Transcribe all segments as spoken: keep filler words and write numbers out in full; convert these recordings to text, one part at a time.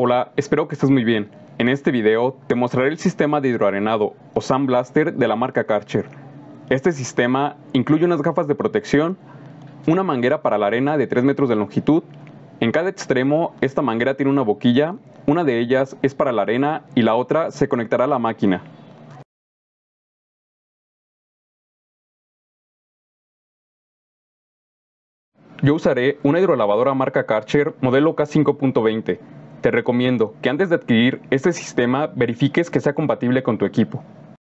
Hola, espero que estés muy bien. En este video te mostraré el sistema de hidroarenado o Sandblaster de la marca Karcher. Este sistema incluye unas gafas de protección, una manguera para la arena de tres metros de longitud. En cada extremo esta manguera tiene una boquilla, una de ellas es para la arena y la otra se conectará a la máquina. Yo usaré una hidrolavadora marca Karcher modelo K cinco punto veinte. Te recomiendo que antes de adquirir este sistema verifiques que sea compatible con tu equipo.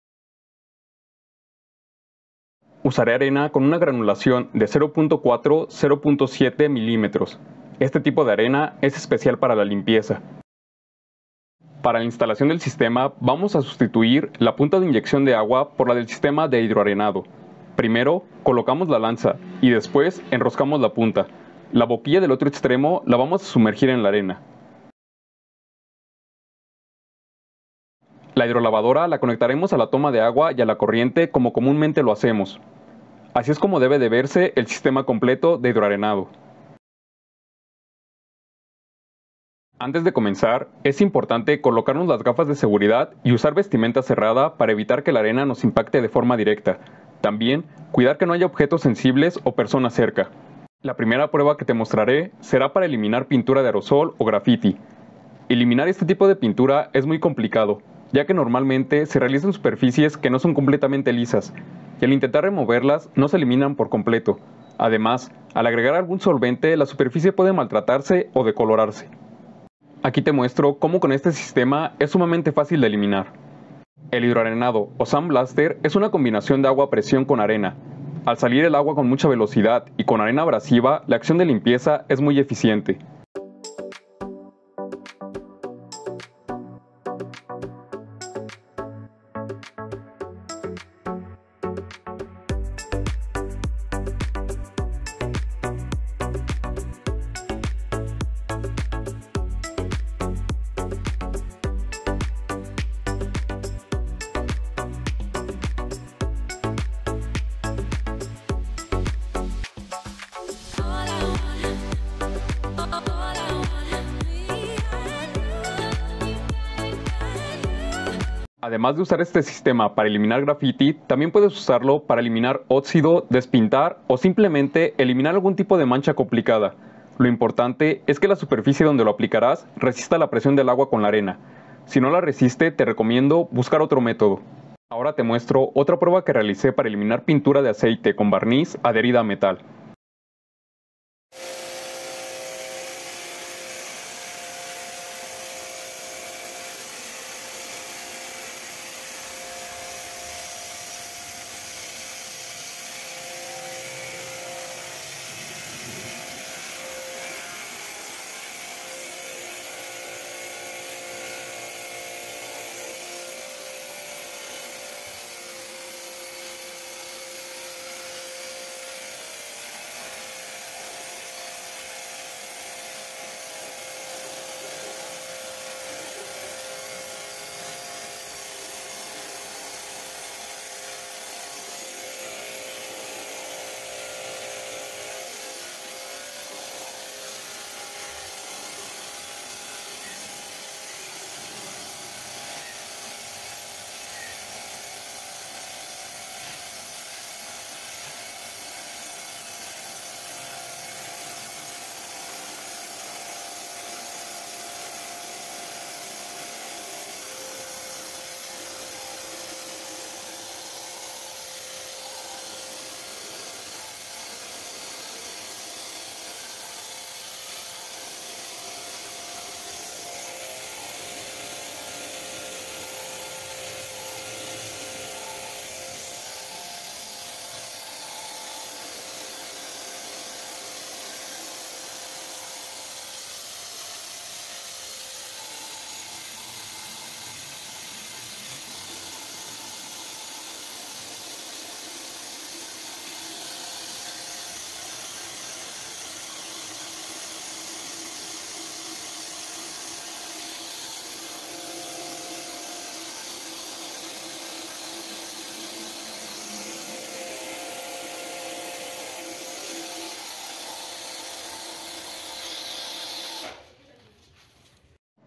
Usaré arena con una granulación de cero punto cuatro a cero punto siete milímetros. Este tipo de arena es especial para la limpieza. Para la instalación del sistema vamos a sustituir la punta de inyección de agua por la del sistema de hidroarenado. Primero colocamos la lanza y después enroscamos la punta. La boquilla del otro extremo la vamos a sumergir en la arena. La hidrolavadora la conectaremos a la toma de agua y a la corriente como comúnmente lo hacemos. Así es como debe de verse el sistema completo de hidroarenado. Antes de comenzar, es importante colocarnos las gafas de seguridad y usar vestimenta cerrada para evitar que la arena nos impacte de forma directa. También, cuidar que no haya objetos sensibles o personas cerca. La primera prueba que te mostraré será para eliminar pintura de aerosol o grafiti. Eliminar este tipo de pintura es muy complicado, ya que normalmente se realizan superficies que no son completamente lisas, y al intentar removerlas no se eliminan por completo. Además, al agregar algún solvente, la superficie puede maltratarse o decolorarse. Aquí te muestro cómo con este sistema es sumamente fácil de eliminar. El hidroarenado o Sandblaster es una combinación de agua a presión con arena. Al salir el agua con mucha velocidad y con arena abrasiva, la acción de limpieza es muy eficiente. Además de usar este sistema para eliminar graffiti, también puedes usarlo para eliminar óxido, despintar o simplemente eliminar algún tipo de mancha complicada. Lo importante es que la superficie donde lo aplicarás resista la presión del agua con la arena. Si no la resiste, te recomiendo buscar otro método. Ahora te muestro otra prueba que realicé para eliminar pintura de aceite con barniz adherida a metal.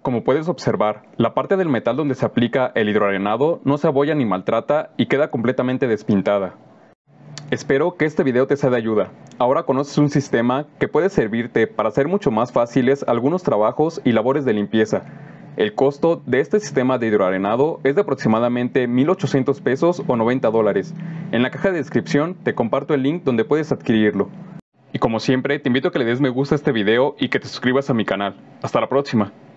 Como puedes observar, la parte del metal donde se aplica el hidroarenado no se abolla ni maltrata y queda completamente despintada. Espero que este video te sea de ayuda. Ahora conoces un sistema que puede servirte para hacer mucho más fáciles algunos trabajos y labores de limpieza. El costo de este sistema de hidroarenado es de aproximadamente mil ochocientos pesos o noventa dólares. En la caja de descripción te comparto el link donde puedes adquirirlo. Y como siempre, te invito a que le des me gusta a este video y que te suscribas a mi canal. Hasta la próxima.